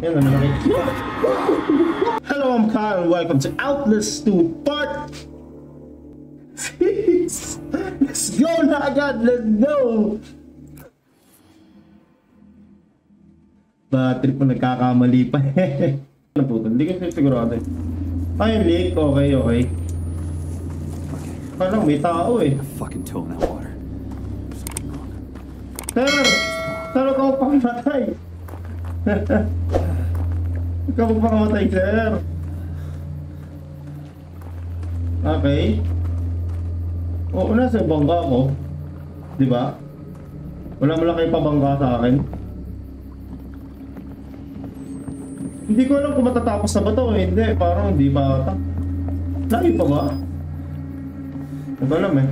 Yan, ano nakikita. Hello, I'm Kyle and welcome to Outlast 2 Part 6. Let's go na agad, let's go! Battery po nagkakamali pa eh. Ano po ito? Hindi ko sigurado eh. Ay, leak. Okay, okay. Parang may tao eh. Fucking toe in that water. Sir! Sir, ikaw pakamatay! Ikaw pakamatay, sir! Okay. Oo, nasa bangga ko. Diba? Wala mo lang kayo pabangga sa akin. Hindi ko alam kung matatapos na ba ito eh. Hindi, parang hindi pa ata. Lagi pa ba? Hindi ko alam eh.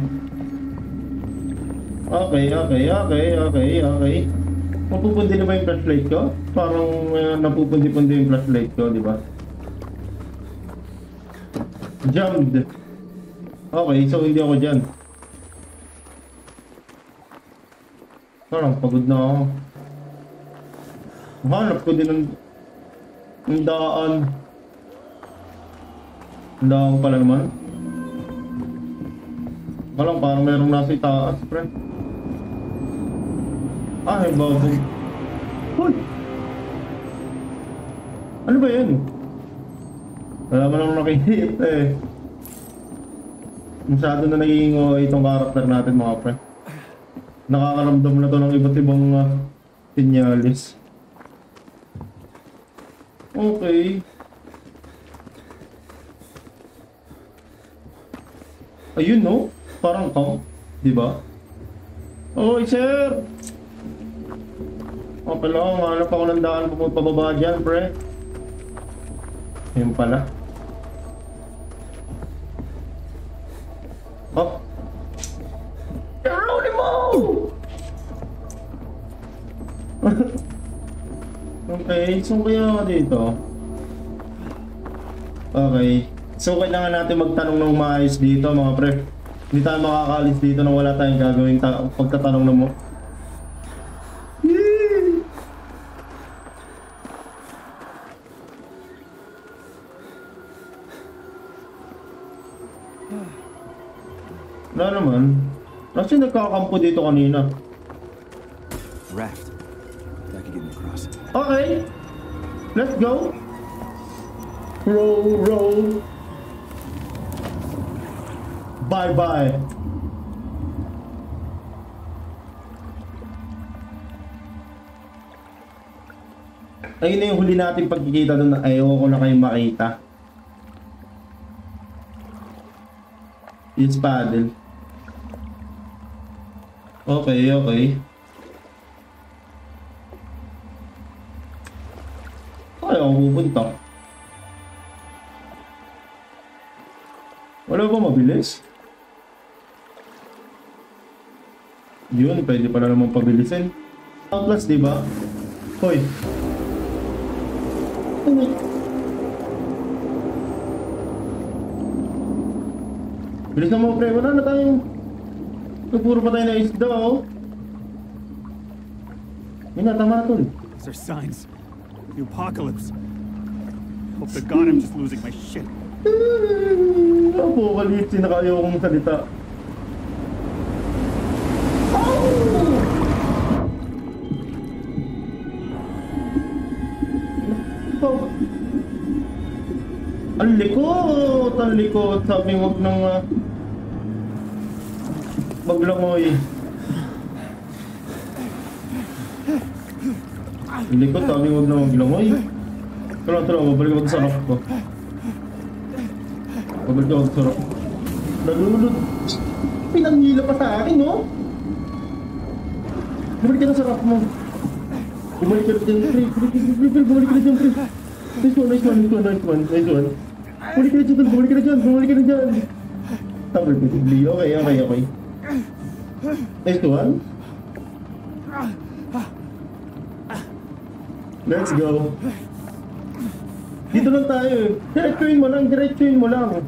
Okay. Mapupundi na ba yung flashlight ko? Parang napupundi-pundi yung flashlight ko, di ba? Jammed. Okay, so hindi ako dyan. Parang pagod na ako. Hanap ko din ng daan. Ang daan pala naman. Parang merong nasa itaas, friend. Ay, bago. Hoy! Ano ba yan? Wala man lang nakikita eh. Masyado na naging itong karakter natin mga pre. Nakakaramdam na to ng iba't ibang sinyalis. Okay. Ayun no? Parang count, di ba? Oy, sir! O pala, hanap ako ng daan pababa dyan, pre. Ayun pala. Oh! Geronimo! Okay, so kaya dito. Okay. So kailangan natin magtanong ng maayos dito, mga pre. Hindi tayo makakalis dito nang wala tayong gagawin pagtatanong na mo. Wala naman. Kasi nagkakampo dito kanina. Raft. That could get me across. Okay. Let's go. Row. Bye. Ayun na yung huli natin pagkikita doon na ayoko na kayong makita. It's paddle. Okay. Ay, ako pupunta. Wala ba mabilis? Yun, pwede pala naman pabilisin. Outlast, di ba? Hoy. Bilis na mo, pre. Wala na tayong... Puro pa tayo na isda, oh. Yun na, tama tol. These are signs. The apocalypse. Hope to God I'm just losing my shit. Apocalypse, sinakayo kong salita. Ang likot. Sabi wag nang maglangoy. Ang likot, sabi wag nang maglangoy. Tara, babalik ako sa rock ko. Babalik ako sa rock. Nalulod. Pinangila pa sa akin, no? Bumalik ka na sa rock mo. Bumalik ka na dyan, pre. Bumalik ka na dyan, pre. Nice one. Bumalik ka na dyan. Tama, positively. Okay. Nice one. Let's go. Dito lang tayo. Diretsuin mo lang.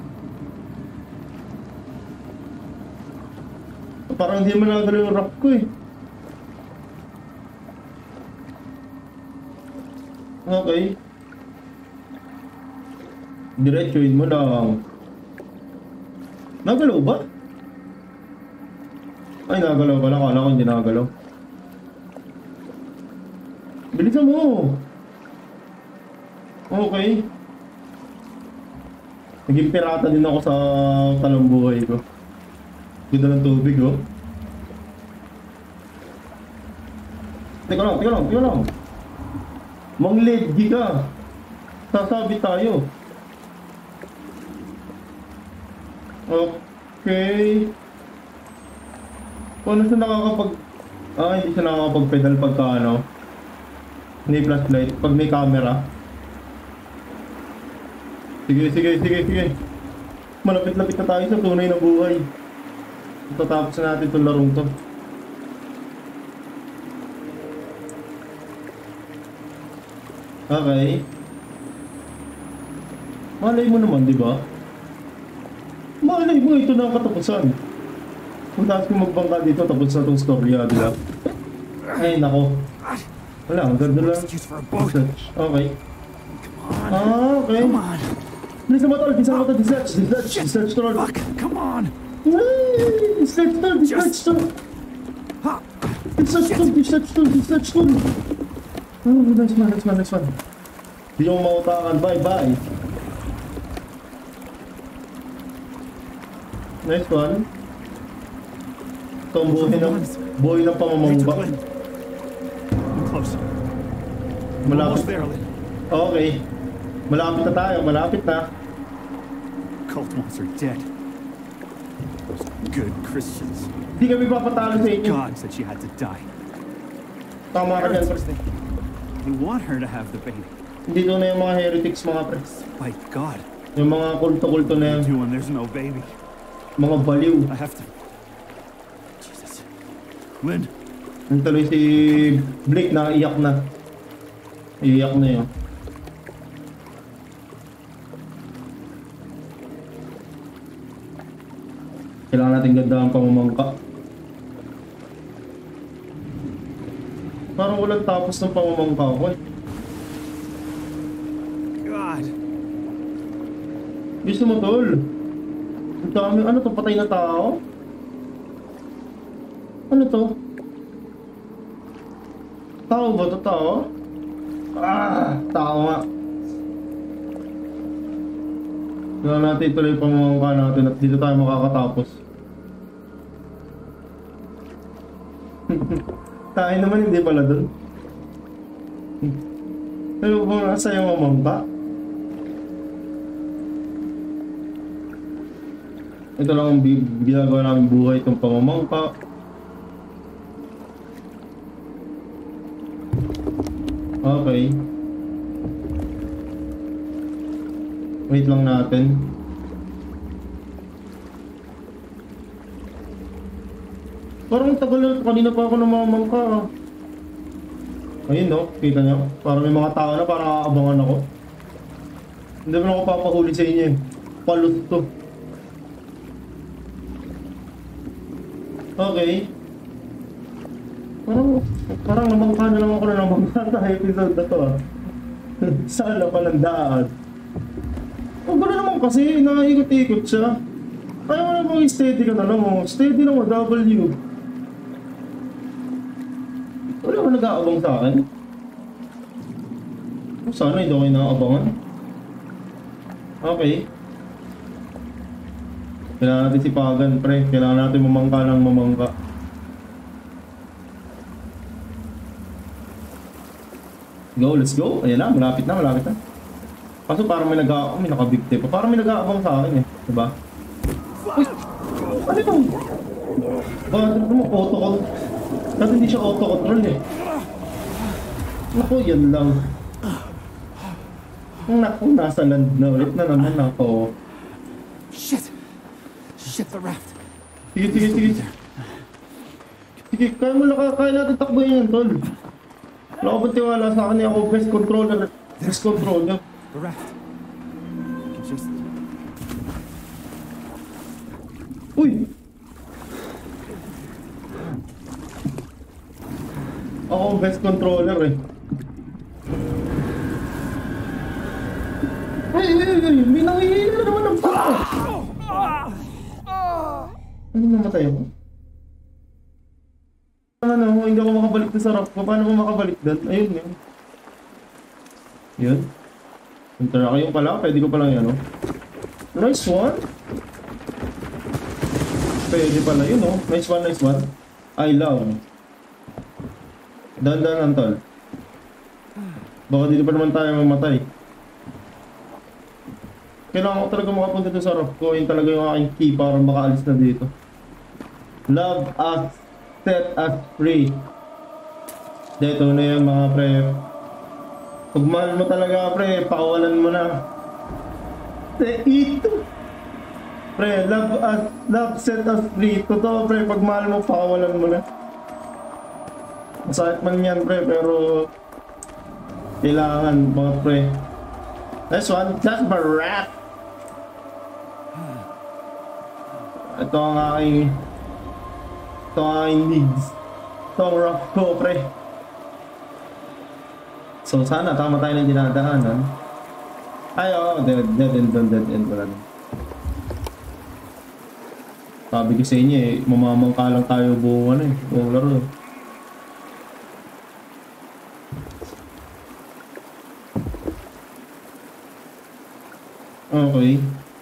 Parang hindi mo nagalaw yung rock ko eh. Okay. Diretsuin mo lang. Nagalaw ba? Ay, nagalaw pala. Kala ko hindi nagalaw. Bilisan mo. Okay. Naging pirata din ako sa talambuhay ko. Ganda ng tubig, oh. Teka lang. Mang-ledgi ka. Sasabi tayo. Okay. Kung ano siya nakakapag... hindi siya nakakapag-pedal pagka ano. May flashlight. Pag may camera. Sige. Malapit-lapit na tayo sa tunay na buhay. Tatapos na natin itong larong to. Okay. Malay mo naman, di ba? Malay mo, ito na ang katapusan. Kung taas ko magbangka dito, tapos na itong storya, di ba? Ay, nako. Wala, ang ganda lang. Okay. Okay. Come on. Bilisan mo tol, dislodge tol. Fuck, come on. Dislodge tol. Dislodge tol. Oh, nice one. Hindi yung mautakan, bye. Nice one. Ito ang buhay ng pamamangba. I'm close. Malapit. Almost there, Lynn. Okay. Malapit na tayo, malapit na. Cult monster dead. Those good Christians. Hindi kami papatalo sa inyo. God said she had to die. Tama ka dyan, pre. They want her to have the baby. Hindi doon na yung mga heretics, mga pre. By God. Yung mga kulto-kulto na yan. Do when there's no baby. Mga baliw. I have to. Jesus. Lynn. Ang tuloy si Blake na iyak na. Iyak na yun. Kailangan natin ganda ang pamamangka. Parang walang tapos ng pamamangka ko eh. God. Gusto mo tol? Ang dami, ano to? Patay na tao? Ano to? Tao ba to? Tao? Tao nga. Kailangan natin ituloy yung pamamangka natin at dito tayo makakatapos. Tayo naman hindi pala dun. Pero kung nasa yung mamangka. Ito lang ang ginagawa namin buhay itong pamamangka. Okay. Wait lang natin. Parang tagal na, kanina pa ako namamangka. Ayun no, kita nyo. Parang may mga tao na parang aabangan ako. Hindi mo na ako papahuli sa inyo eh. Palut to. Okay. Parang namangka na lang ako na namangka sa episode na to ah. Saan pa ng daan. Ang gano'n naman kasi, nakikot-ikot siya. Kaya mo naman steady ka na lang oh. Steady lang oh, W. Wala ba nag-aabang sa akin? Sana hindi ako inaabangan. Okay. Kailangan natin sipagan, pre. Kailangan natin mamangka ng mamangka. Go, let's go. Ayan na, malapit na. Kaso parang may nakabigte pa. Parang may nag-aabang sa akin eh. Diba? Uy! Ano yun? Ano mo, auto-control? Kasi hindi siya auto-control eh. Naku, yan lang. Naku, nasa land na ulit na naman ako. Shit, the raft. Sige. Sige, kaya natin takbuhin yan, tol. Wala ko ba't tiwala sa akin ako best controller. The raft. Just... Uy! Ako ang best controller eh. May nangihina na naman ang puto. Ano namatay ako? Ano, hindi ako makabalik na sa rock ko. Paano ko makabalik doon? Ayun yun. Yun. Intera kayo pala. Pwede ko palang yan, oh. Nice one. Pwede pala yun, oh. Nice one, nice one. I love. Dandan, Antol. Baka dito pa naman tayo mamatay. Kailangan ko talaga makapunta dito sa rock ko. Yun talaga yung aking key para makaalis na dito. Love us. Set us free. Dito na yan mga pre. Pag mahal mo talaga pre, pakawalan mo na. Ito. Pre, love us, love set us free. Totoo pre, pag mahal mo, pakawalan mo na. Masakit man yan pre, pero kailangan mga pre. This one, that's my rap. Ito ang aking needs. Ito ang rock ko pre. So sana tama tayo ng dinadaanan. Ay oo, dead end wala na. Sabi ko sa inyo eh, mamamangka lang tayo buong ano eh, buong laro. Okay.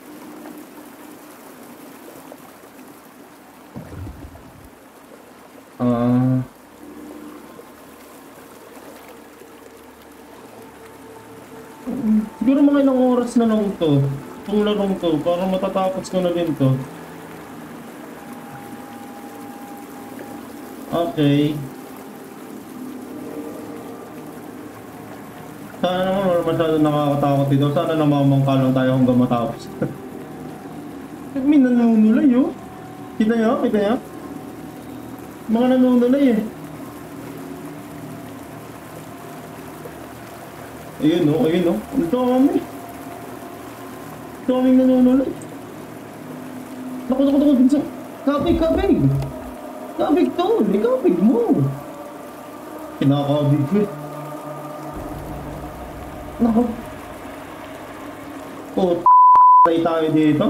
Siguro mga ilang oras na lang to, itong larong to, para matatapos ko na din to. Okay. Sana naman wala masyadong nakakatakot dito. Sana namamangka lang tayo hanggang matapos. May nanunulay oh. Kita nyo? Kita nyo? Mga nanunulay eh. Ayun oh, ayun oh. Ang dami. Daming nanunulay. Naku, din sa... Kabig! Kabig to! May kabig mo! Kinakabig ko eh. Naku. Oh, tayo dito.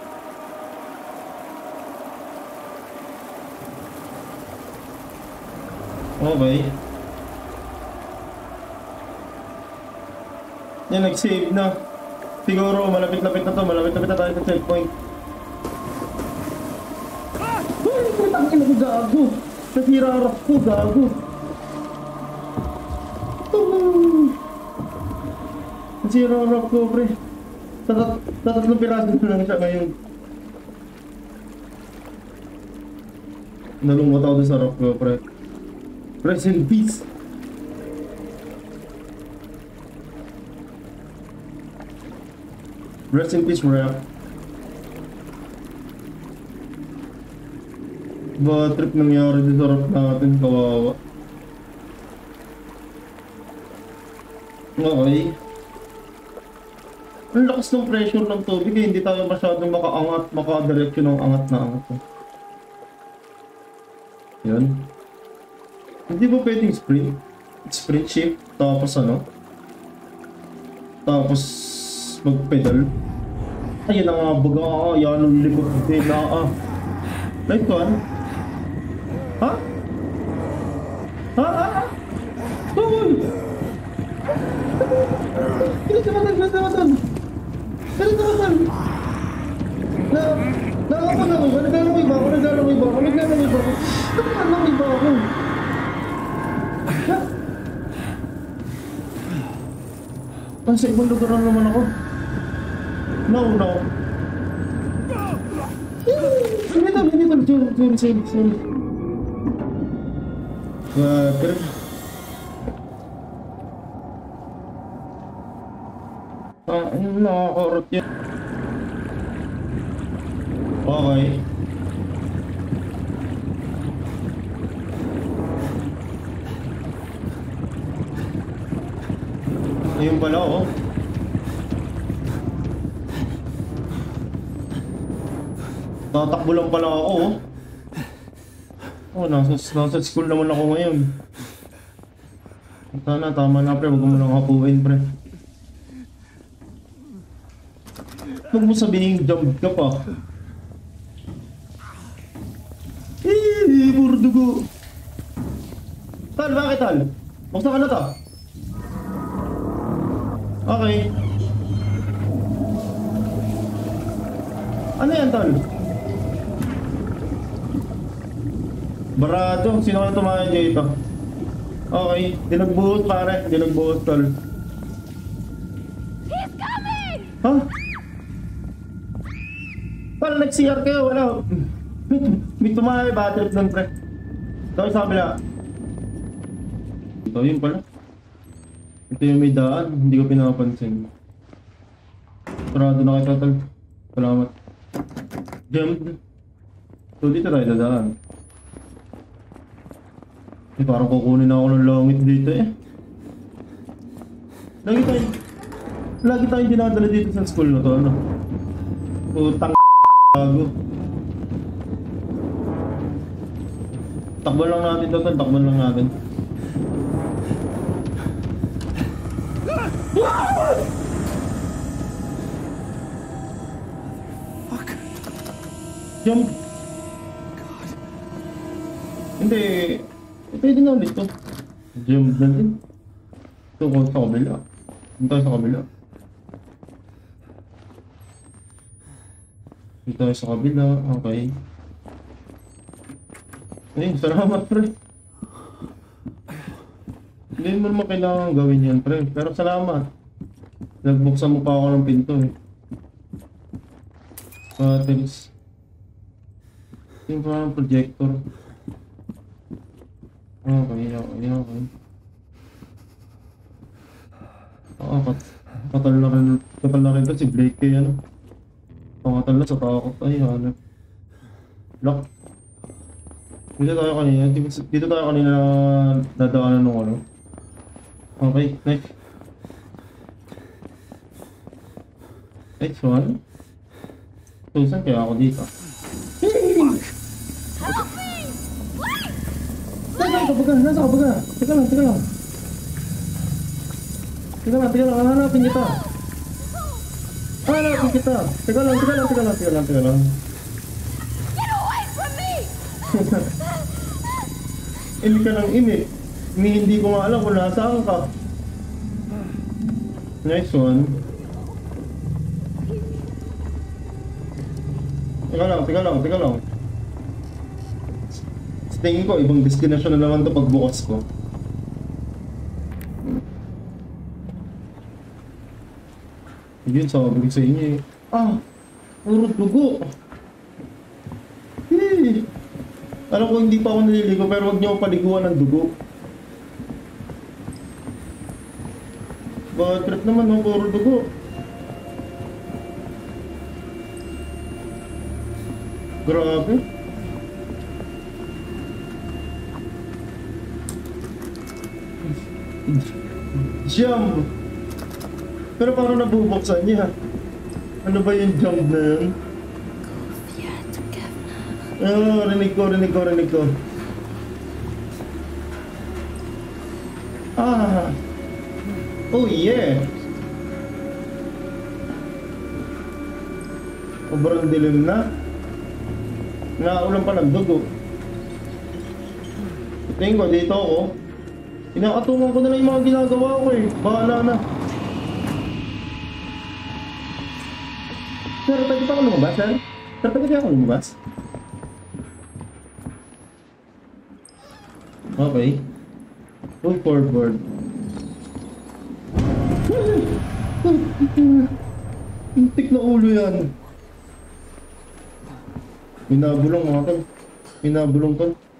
Okay. Yan, nag-save na. Siguro, malapit-lapit na to. Malapit-lapit na tayo sa checkpoint. Ay, ang ina ko gago. Nasirarap ko, gago. Nasirarap ko, pre. Tatlong piraso na lang siya ngayon. Nalungkot ako sa rock ko, pre. Rest in peace. Rest in peace, rap. Ba trip nangyari dito sa rap natin, kawawa. Okay. Ang lakas ng pressure ng tubig eh, hindi tayo masyadong makaangat, makadireksyon ng angat na angat. Yun. Hindi ba pwedeng sprint? Sprint shift, tapos ano? Tapos mag-pedal. Ayun na nga, baga ka, yan ang likod din na Like one? Ha? Ha? Uy! Pinagsamatan! Naglalangoy ba ako? Sa ibang lugar na naman ako. No. Sorry. Pero... nakakorot yan. Okay. Ayun pala oh. Tatakbo lang pala ako oh. Oh, nasa school naman ako ngayon. Tama na pre, huwag mo nang hapuin pre. Huwag mo sabihin jump ka pa. Puro dugo. Tal, bakit tal? Buksan ka na to. Okay. Ano yan, tal? Barado. Sino ka tumahan dito? Okay. Di nagbuhos, pare. Di nagbuhos, tal. He's coming! Ha? Tal, nag-CR kayo. Wala. May tumahay battery doon, pre. Ito yung sa kabila. Ito yun pala. Ito yung may daan. Hindi ko pinapansin. Sarado na kita, tal. Salamat. Jump. So dito tayo dadaan. Parang kukunin ako ng langit dito eh. Lagi tayong dinadala dito sa school na to, ano? Putang bago. Takban lang natin to, takban lang natin. Fuck. Jump. God. Hindi. Pwede na ulit to. Jump na din. Ito ko sa kabila. Dito tayo sa kabila. Dito tayo sa kabila. Okay. Ayun, salamat pre. Hindi mo naman kailangan gawin yan pre. Pero salamat. Nagbuksan mo pa ako ng pinto eh. Batteries. Yung parang projector. Okay. Katal na rin to si Blake kay ano. Pangatal na sa takot ay hanap. Lock. Dito tayo kanina dadaanan nung ano. Okay, next. Next one. So, saan kaya ako dito? Help me! Please! Nasa ka baga? Teka lang. Hanapin kita. Teka lang. Get away from me! Hindi ka ng imik. Hindi ko nga alam kung nasaan ka. Next one. Teka lang. Sa tingin ko, ibang destination na naman to pagbukas ko. Yun, sabi ko sa inyo eh. Puro dugo. Hey. Alam ko hindi pa ako naliligo pero huwag niyo paliguan ng dugo. Bad trip naman ng puro dugo. Grabe. Jump! Pero parang nabubuksan niya. Ano ba yung jump na yun? Rinig ko. Oh yeah! Sobrang dilim na. Naulan pa ng dugo. Tingin ko, dito ako. Pinakatungan ko na lang yung mga ginagawa ko eh. Bahala na. Sir, pwede pa ako lumabas, sir? Sir, pwede ako lumabas? Okay. Move forward. Intik na ulo yan. Minabulong mga kan. Minabulong.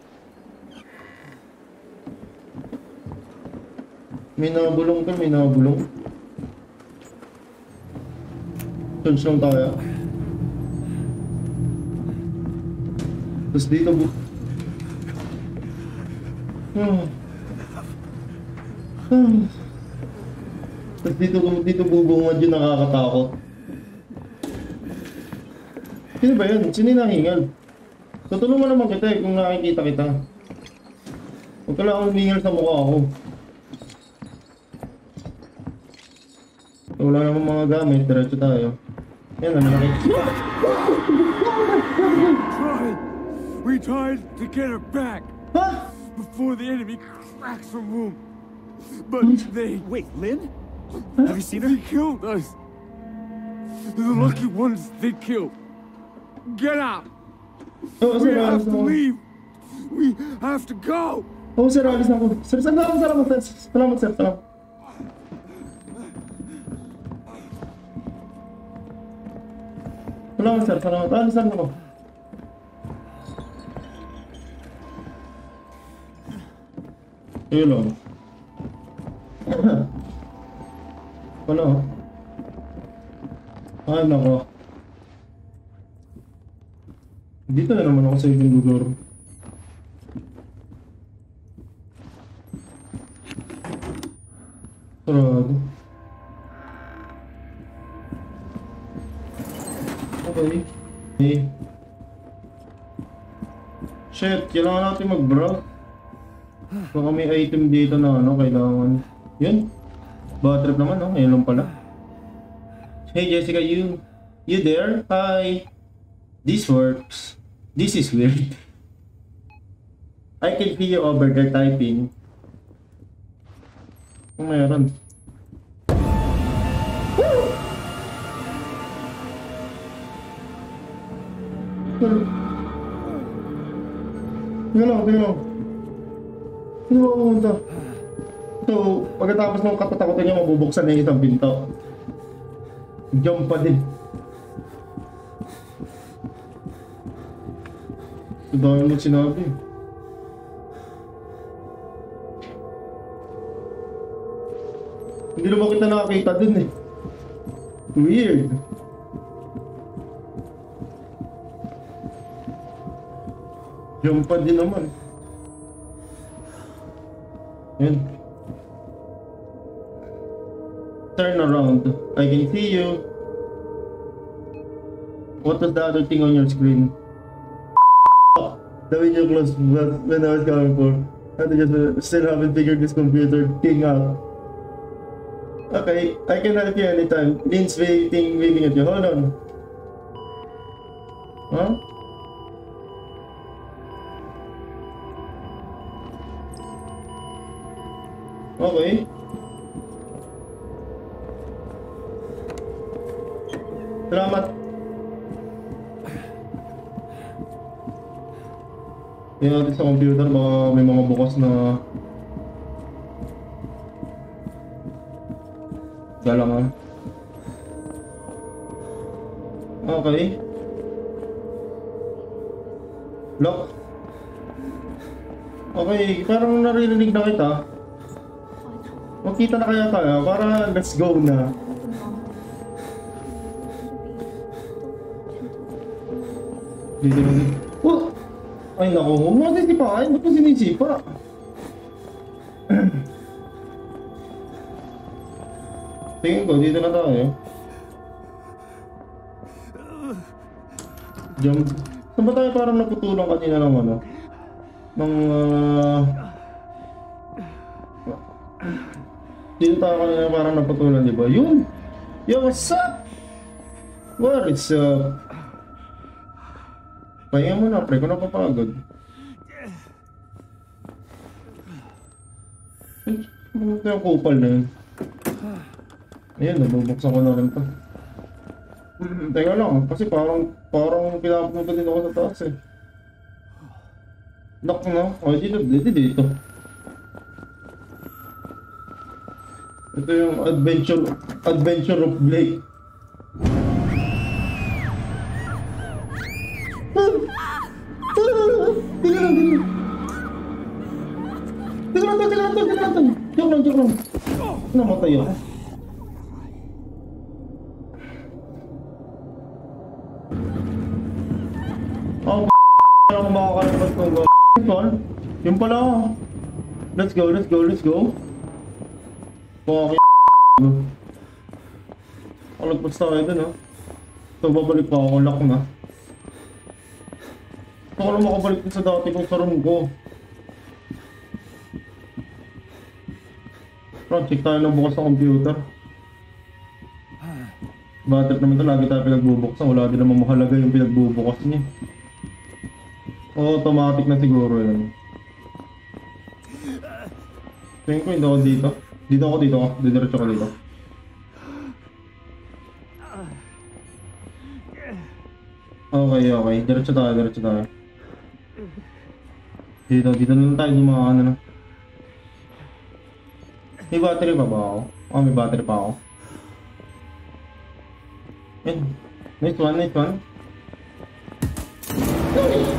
Touch lang tayo. Tapos dito Tapos dito bubungad yung nakakatakot. Sino ba yun? Sino yung nahingal? Tutulungan naman kita eh kung nakikita kita. Huwag ka lang akong humingal sa mukha ako. Wala namang mga gamit, diretso tayo. Yan, ano nakikita. We tried to get her back Ha? before the enemy cracks her room. But they Wait, Lynn? Have you seen her? killed us. The lucky ones they killed. Get out. Oo, We sir, have alis to na ako. leave. We have to go. Oo, sir, alis na ako. Sir, salamat, salamat, sir. Salamat, sir, salamat. Salamat, sir, salamat. Alis na ako. Ayun lang. Ano? Ay, nako. Dito na naman ako sa ibang lugar. Sarado. Okay. Hey. Shit, kailangan natin mag-browse. Baka may item dito na ano, kailangan. Yun. Bad trip naman, no? Ayun lang pala. Hey Jessica, you there? Hi. This works. This is weird. I can hear you over there typing. Kung meron. Woo! Tingnan lang, tingnan lang. Sino ba pumunta? So, pagkatapos ng katatakutan niya, mabubuksan na yung isang pinto. Jump pa din. So, dahil mo sinabi. Hindi naman kita nakakita dun eh. Weird. Jump pa din naman. Yan. Turn around. I can see you. What was the other thing on your screen? The video closed when I was coming for. I just still haven't figured this computer thing out. Okay, I can help you anytime. Lynn's waving at you. Hold on. Huh? Okay. Salamat. Tingnan natin sa computer, baka may mga bukas na galangan. Okay. Lock. Okay, parang naririnig na kita. Magkita na kaya tayo, para let's go na. Dito na dito. Oh! Ay naku, huwag mo sisipain. Ba't mo sinisipa? Tingin ko, dito na tayo. Jump. Saan ba tayo parang naputulang kanina ng ano? Ng dito tayo kanina parang naputulan, di ba? Yun! Yo, what's up? What is up? Pahinga mo na, pre, kung napapagod. Ito yung kupal na yun. Ayan, nabubuksan ko na rin to. Teka lang, kasi parang pinapunta din ako sa taas eh. Lock na. O, dito. Ito yung adventure of Blake. Tingnan lang. Joke lang. Namatay ako. Oh, alam ko makakalipat kong go. Yung pala. Let's go. Okay. Kalagpas tayo dun, ha. So, babalik pa ako. Lock na. Gusto ko lang makabalik sa dati kong sarong ko. Bro, check tayo ng bukas sa computer. Bad trip naman to, lagi tayo pinagbubuksan. Wala din naman mahalaga yung pinagbubukas niya. Automatic na siguro yun. Tingin ko hindi ako dito. Dito ako. Didiretso ko dito. Okay. Diretso tayo. Dito na lang tayo ng mga ano na. May battery pa ba ako? May battery pa ako. Yan. Nice one.